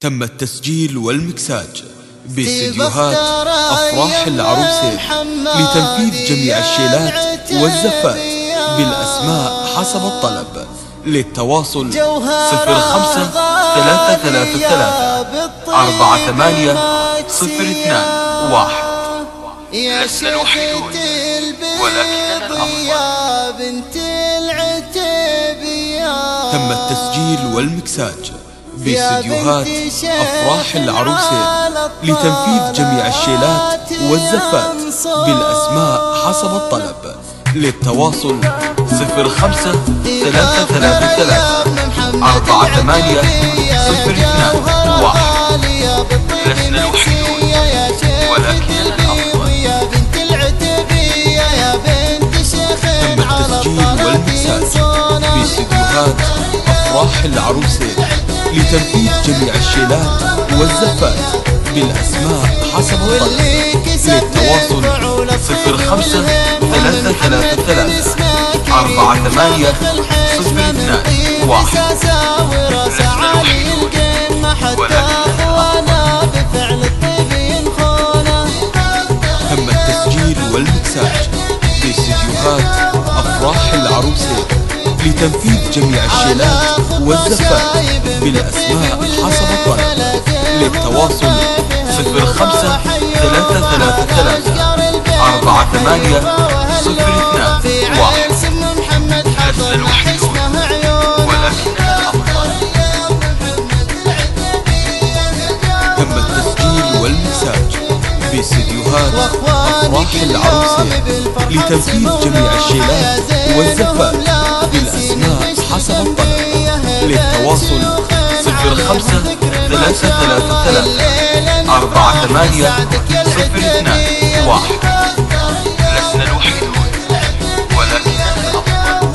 تم التسجيل والمكساج باستديوهات أفراح العروسين لتنفيذ جميع الشيلات والزفات بالأسماء حسب الطلب. للتواصل 05 333 48 02 1. لسنا الوحيدون ولكننا الأفضل. تم التسجيل والمكساج باستديوهات أفراح العروسين لتنفيذ جميع الشيلات والزفات بالأسماء حسب الطلب. للتواصل 05 333 48 02 1. لسنا الوحيدون ولكننا الأفضل. تم التسجيل والمكساج باستديوهات أفراح العروسين لتنفيذ جميع الشيلات والزفات بالأسماء حسب الطلب. للتواصل 05 333 48 02 1. لسنا الوحيدون ولكننا الأفضل. تم التسجيل والمكساج باستديوهات أفراح العروسين لتنفيذ جميع الشيلات والزفات بالأسماء حسب الطلب. للتواصل 05 333 48 02 1. لسنا الوحيدون ولكننا الأفضل. تم التسجيل والمكساج باستديوهات أفراح العروسين لتنفيذ جميع الشيلات والزفات بالأسماء حسب الطلب. للتواصل 05 333 48 02 1. لسنا الوحيدون ولكننا الأفضل.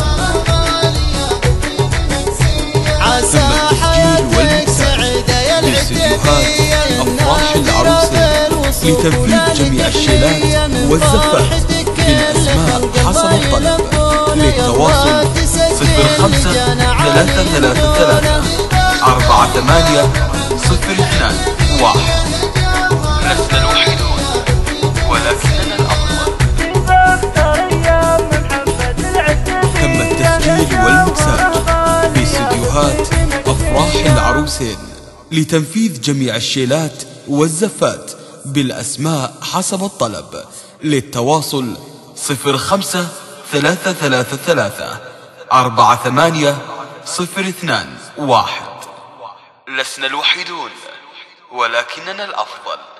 تم التسجيل والمكساج باستديوهات أفراح العروسين لتنفيذ جميع الشيلات والزفات بالأسماء حسب الطلب. للتواصل 05 333 48 02 1. لسنا الوحيدون ولكننا الأفضل. تم التسجيل والمكساج باستديوهات أفراح العروسين لتنفيذ جميع الشيلات والزفات بالأسماء حسب الطلب. للتواصل 05 333 48 02 1. لسنا الوحيدون ولكننا الأفضل.